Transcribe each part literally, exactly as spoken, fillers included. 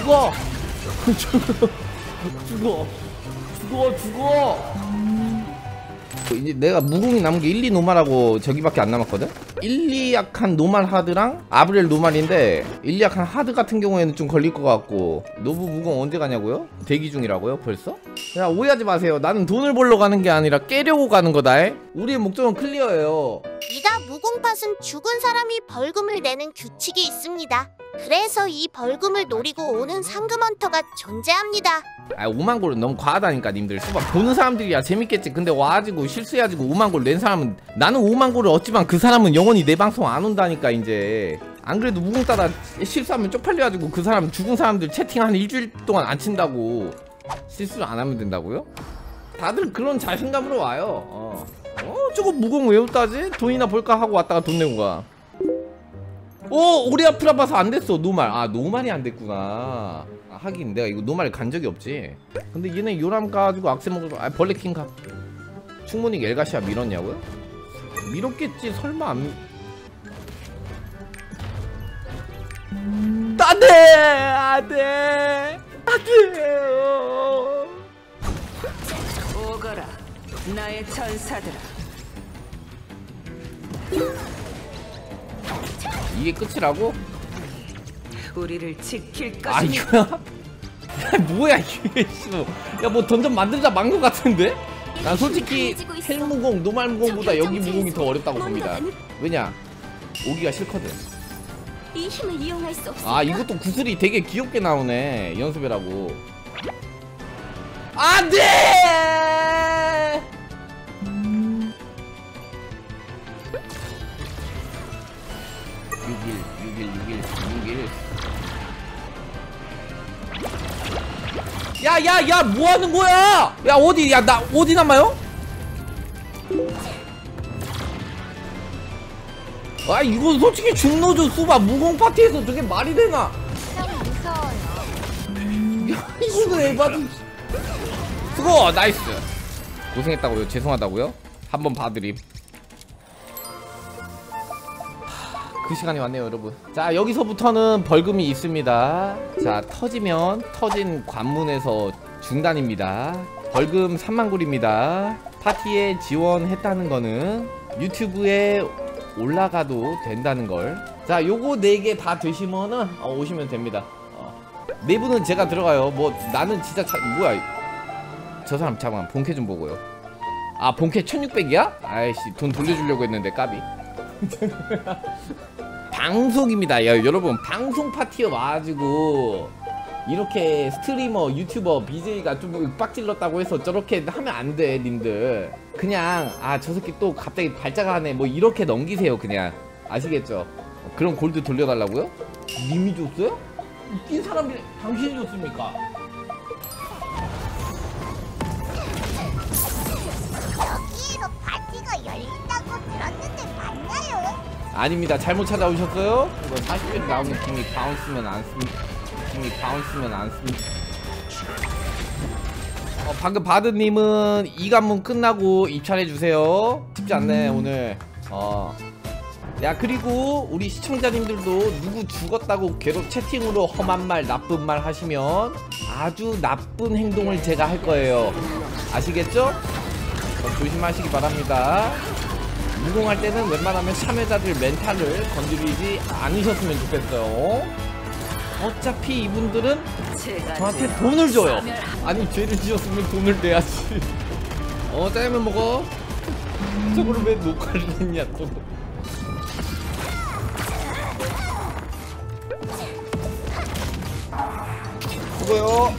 죽어. 죽어 죽어 죽어 죽어. 이제 내가 무궁이 남은 게 일, 이 노말하고 저기밖에 안 남았거든? 일, 이 약한 노말 하드랑 아브렐 노말인데 일, 이 약한 하드 같은 경우에는 좀 걸릴 것 같고. 노브 무궁 언제 가냐고요? 대기 중이라고요? 벌써? 야, 오해하지 마세요. 나는 돈을 벌러 가는 게 아니라 깨려고 가는 거다. 우리의 목적은 클리어예요. 이다 무공팟은 죽은 사람이 벌금을 내는 규칙이 있습니다. 그래서 이 벌금을 노리고 오는 상금헌터가 존재합니다. 아, 오만 골은 너무 과하다니까 님들. 수바 보는 사람들이야 재밌겠지. 근데 와가지고 실수해가지고 오만 골 낸 사람은, 나는 오만 골을 얻지만 그 사람은 영원히 내 방송 안 온다니까. 이제 안 그래도 무공 따다 실수하면 쪽팔려가지고 그 사람, 죽은 사람들 채팅 한 일주일 동안 안 친다고. 실수를 안 하면 된다고요? 다들 그런 자신감으로 와요. 어, 어 저거 무공 왜 따지? 돈이나 벌까 하고 왔다가 돈 내고 가. 오! 오리아프라 봐서 안 됐어. 노말. 아, 노말이 안 됐구나. 아, 하긴 내가 이거 노말 간 적이 없지. 근데 얘네 요람 가지고 악세 먹어서. 아, 벌레킹 가. 충분히 엘가시아 밀었냐고요? 밀었겠지. 설마 안. 안돼! 안돼! 안돼! 오거라, 나의 전사들아. 이게 끝이라고? 우리를 지킬 아, 것이니. 이거야? 야, 뭐야 이게. 야, 뭐 던전 만들자 만 것 같은데? 난 솔직히 헬무공, 노말무공보다 여기 무공이 더 어렵다고 봅니다. 왜냐? 오기가 싫거든. 이 힘을 이용할 수 없어. 아, 이것도 구슬이 되게 귀엽게 나오네. 연습해라고. 안돼! 육 일, 육 일, 육 일, 육 일. 야, 야, 야, 뭐 하는 거야? 야, 어디, 야, 나 어디 남아요? 아, 이거 솔직히 중노조 수바 무공 파티에서 저게 말이 되나? 형 무서워요. 야, 이거는 에바지. 수고! 나이스! 고생했다고요? 죄송하다고요? 한번 봐드림. 그 시간이 왔네요, 여러분. 자, 여기서부터는 벌금이 있습니다. 자, 터지면 터진 관문에서 중단입니다. 벌금 삼만 골입니다. 파티에 지원했다는 거는 유튜브에 올라가도 된다는 걸. 자, 요거 네 개 다 되시면은 어, 오시면 됩니다. 어. 내부는 제가 들어가요. 뭐 나는 진짜 자, 뭐야 저 사람. 잠깐만, 본캐 좀 보고요. 아, 본캐 천육백이야? 아이씨, 돈 돌려주려고 했는데 까비. 방송입니다. 야, 여러분, 방송 파티에 와가지고 이렇게 스트리머, 유튜버, 비제이가 좀 빡질렀다고 해서 저렇게 하면 안 돼, 님들. 그냥 아, 저 새끼 또 갑자기 발자가 하네, 뭐 이렇게 넘기세요. 그냥 아시겠죠? 그럼 골드 돌려달라고요? 님이 줬어요? 뛴 사람이 당신이 줬습니까? 여기로 파티가 열린다고 들었는데 맞나요? 아닙니다. 잘못 찾아오셨어요? 이거 사십 분 나오는 팀이 바운스면 안 씁니다. 팀이 바운스면 안 씁니다. 어, 방금 바드님은 이 관문 끝나고 입찰해주세요. 쉽지 않네 오늘. 어. 야, 그리고 우리 시청자님들도 누구 죽었다고 계속 채팅으로 험한 말, 나쁜 말 하시면 아주 나쁜 행동을 제가 할 거예요. 아시겠죠? 어, 조심하시기 바랍니다. 무공할 때는 웬만하면 참여자들 멘탈을 건드리지 않으셨으면 좋겠어요. 어차피 이분들은 저한테 돈을 줘요. 아니, 죄를 지었으면 돈을 내야지. 어, 짜장면 먹어. 저거를 왜 녹화를 했냐 또. 수고요.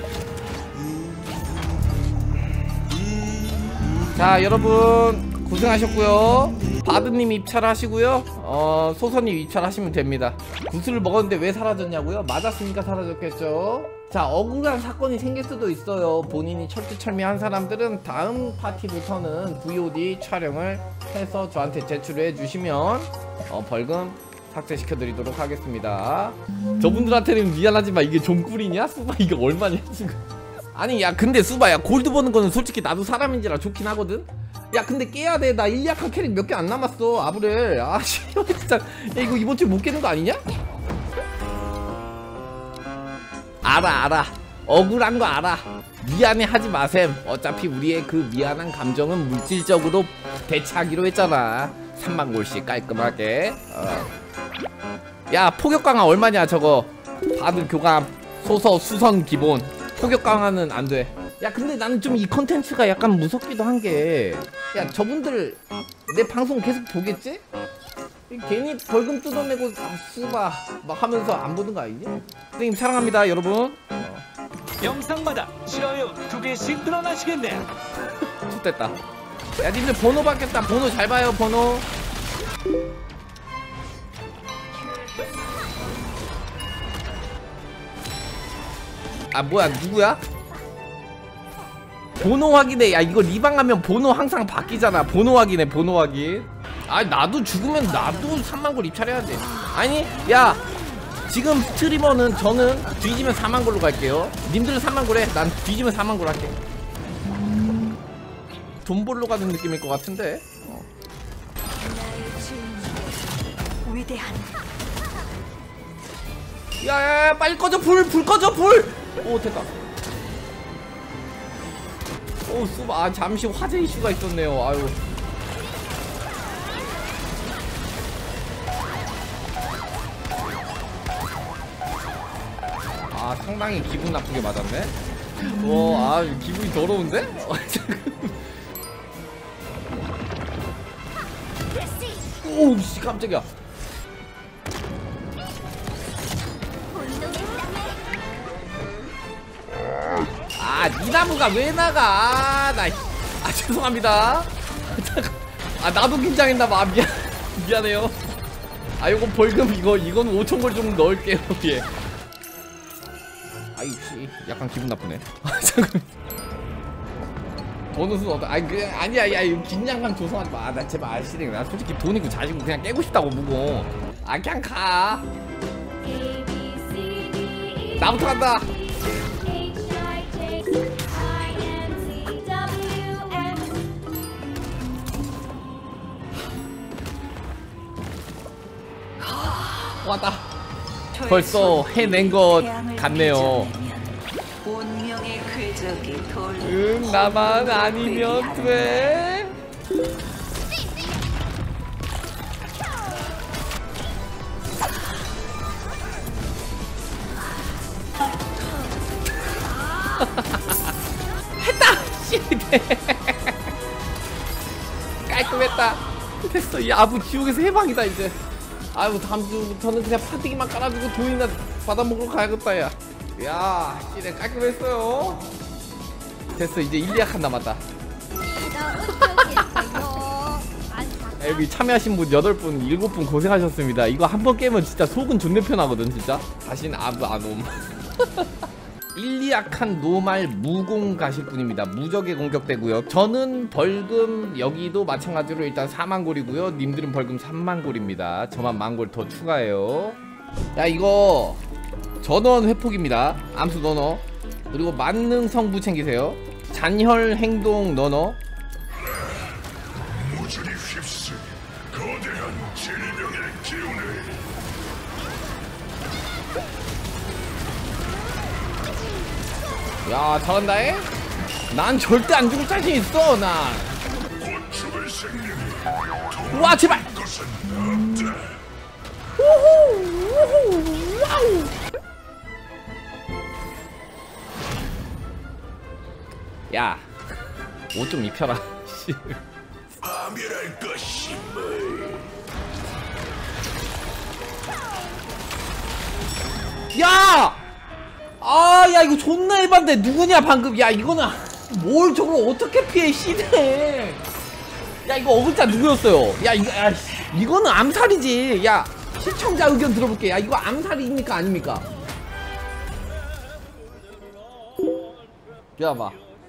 자, 여러분 고생하셨고요. 바드님 입찰하시고요. 어, 소선님 입찰하시면 됩니다. 구슬을 먹었는데 왜 사라졌냐고요? 맞았으니까 사라졌겠죠. 자, 억울한 사건이 생길 수도 있어요. 본인이 철두철미한 사람들은 다음 파티부터는 브이오디 촬영을 해서 저한테 제출해 주시면 어, 벌금 삭제시켜 드리도록 하겠습니다. 저분들한테는 미안하지만 이게 좀 꿀이냐? 수바 이게 얼마냐 지금. 아니, 야, 근데 수바야, 골드 버는 거는 솔직히 나도 사람인지라 좋긴 하거든. 야, 근데 깨야 돼. 나 일리약한 캐릭 몇 개 안 남았어. 아브렐. 아, 씨, 진짜. 야, 이거 이번 주에 못 깨는 거 아니냐? 알아 알아 억울한 거 알아. 미안해 하지 마셈. 어차피 우리의 그 미안한 감정은 물질적으로 대체하기로 했잖아. 삼만 골씩 깔끔하게. 어. 야 포격 강화 얼마냐 저거. 다들 교감 소서 수선 기본. 포격 강화는 안 돼. 야 근데 나는 좀 이 컨텐츠가 약간 무섭기도 한 게, 야 저분들 내 방송 계속 보겠지? 괜히 벌금 뜯어내고 아 쓰바 막 하면서 안 보는 거 아니지? 선생님 사랑합니다 여러분. 어. 영상마다 싫어요 두 개씩 늘어나시겠네. 좋됐다. 야 님들 번호 바뀌었다. 번호 잘 봐요 번호. 아 뭐야 누구야? 번호 확인해. 야 이거 리방 하면 번호 항상 바뀌잖아. 번호 확인해 번호 확인. 아 나도 죽으면 나도 삼만 골 입찰해야 돼. 아니 야 지금 스트리머는 저는 뒤지면 사만 골로 갈게요. 님들은 삼만 골 해. 난 뒤지면 사만 골 할게. 돈 벌러 가는 느낌일 것 같은데. 어. 위대한 야야야 빨리 꺼져. 불 불 꺼져 불. 오 됐다. 오 수바. 아 잠시 화재 이슈가 있었네요. 아유. 아 상당히 기분 나쁘게 맞았네. 와, 아 기분이 더러운데? 오우씨 깜짝이야. 아 니나무가 왜 나가. 아, 나, 아 죄송합니다. 아 나도 긴장했나봐. 아, 미안 미안해요. 아 요거 벌금 이거 이건 오천 골 정도 넣을게요. 예. 아이씨 약간 기분 나쁘네. 잠깐. 보너스 얻어. 아니 그 아니야. 야 이거 긴장감 조성하지 마. 아, 나 제발 아시네. 나 솔직히 돈 있고 자지고 그냥 깨고 싶다고 무고. 아 그냥 가. 나부터 간다. 왔다. 벌써 해낸 것 같네요. 운명의 궤적이 돌. 응 나만 아니면 돼. 했다. 씨. 깔끔했다. 됐어. 이 아부 지옥에서 해방이다 이제. 아이고 다음 주부터는 그냥 파티기만 깔아주고 돈이나 받아먹으러 가야겠다. 야 야 씨네 깔끔했어요. 됐어 이제 일, 이 약 한 남았다. 야, 여기 참여하신 분 여덟 분 일곱 분 고생하셨습니다. 이거 한 번 깨면 진짜 속은 존내 편하거든 진짜. 다신 아부 안옴. 일, 이 약한 노말 무공 가실 분입니다. 무적에 공격되고요. 저는 벌금 여기도 마찬가지로 일단 사만 골이고요. 님들은 벌금 삼만 골입니다. 저만 만 골 더 추가해요. 야 이거 전원 회폭입니다. 암수 너너. 그리고 만능 성부 챙기세요. 잔혈 행동 너너. 무준이 휩쓸 거대한 질병의 기운을. 야 잘한다 해? 난 절대 안 죽을 자신 있어 난. 곧 죽을 생명이 와 제발. 것은 없다. 우후 우후 와우. 야 옷 좀 입혀라. 아미랄 것임을. 야! 아, 야, 이거 존나 일반데 누구냐, 방금. 야, 이거는 뭘 저걸 어떻게 피해, 씨네. 야, 이거 어글자 누구였어요? 야, 이거, 야, 이거는 암살이지. 야, 시청자 의견 들어볼게. 야, 이거 암살입니까, 아닙니까? 기다려봐.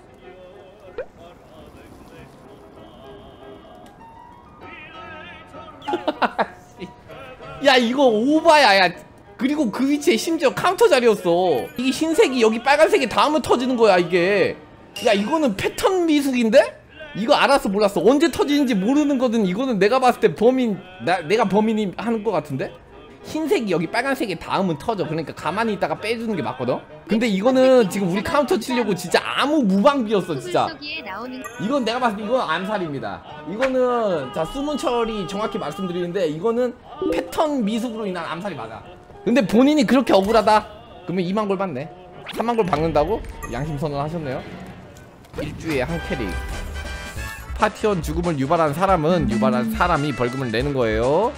야, 이거 오바야, 야. 그리고 그 위치에 심지어 카운터 자리였어. 이게 흰색이 여기 빨간색이 닿으면 터지는 거야 이게. 야 이거는 패턴 미숙인데? 이거 알았어 몰랐어. 언제 터지는지 모르는 거든. 이거는 내가 봤을 때 범인 나, 내가 범인이 하는 거 같은데? 흰색이 여기 빨간색에 닿으면 터져. 그러니까 가만히 있다가 빼주는 게 맞거든. 근데 이거는 지금 우리 카운터 치려고 진짜 아무 무방비였어 진짜. 이건 내가 봤을 때 이건 암살입니다. 이거는 자 숨은 처리 정확히 말씀드리는데 이거는 패턴 미숙으로 인한 암살이 맞아. 근데 본인이 그렇게 억울하다 그러면 이만 골 받네. 삼만 골 박는다고? 양심선언 하셨네요. 일주일에 한 캐릭. 파티원 죽음을 유발한 사람은 유발한 사람이 벌금을 내는 거예요.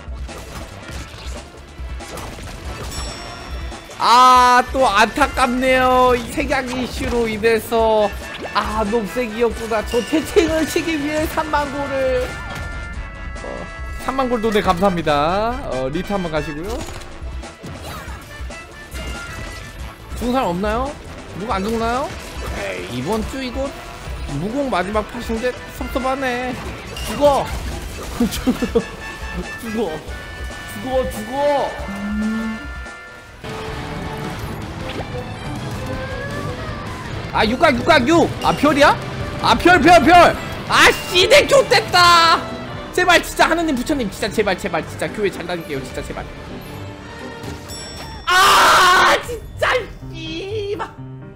아, 또 안타깝네요. 이 색약 이슈로 인해서. 아, 녹색이었구나. 저 채팅을 치기 위해 삼만 골을. 어, 삼만 골 돈에 감사합니다. 어, 리트 한번 가시고요. 죽은 사람 없나요? 누가 안 죽나요? 에이, 이번 주 이거 무공 마지막 팟인데 섭섭하네. 죽어. 죽어. 죽어. 죽어. 죽어. 아 육각 육각 육! 아 별이야? 아 별 별 별! 아 씨네 좆됐다! 제발 진짜 하느님 부처님 진짜 제발 제발 진짜 교회 잘 다닐게요 진짜 제발. 아 진짜 씨발.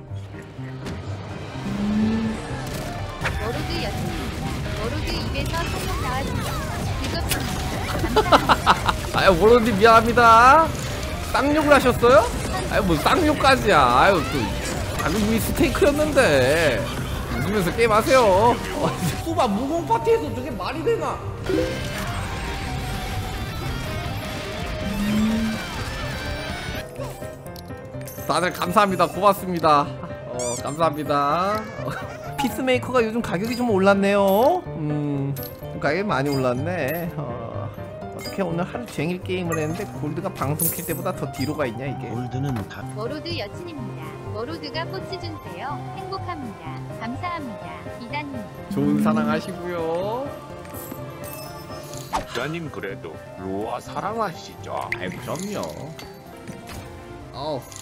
워로드 여친입니다. 워로드 입에서 성공 나왔습니다. 즐겁습니다. 아유 모로님 미안합니다. 쌍욕을 하셨어요? 아유 뭐 쌍욕까지야. 아유 또 아니 이미 스테이크였는데 웃으면서 게임하세요. 수바 무공 파티에서 저게 말이 되나? 다들 감사합니다. 고맙습니다. 어 감사합니다. 어, 피스메이커가 요즘 가격이 좀 올랐네요. 음 가격이 많이 올랐네. 어, 어떻게 오늘 하루 종일 게임을 했는데 골드가 방송 킬 때보다 더 뒤로 가 있냐 이게. 골드는 다 워로드 여친입니다. 워로드가 꽃이 준대요. 행복합니다. 감사합니다. 이단님. 좋은 사랑 하시고요. 부자님 그래도 로아 사랑하시죠? 아이 그럼요. 어우